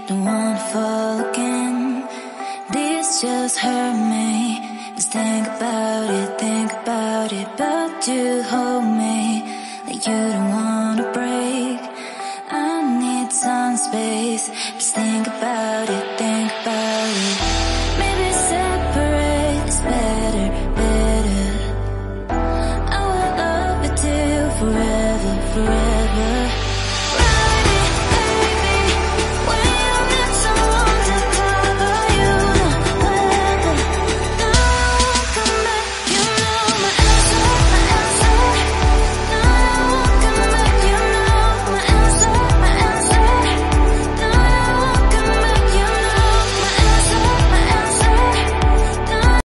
don't wanna fall again. This just hurt me. Just think about it, but you hold me like you don't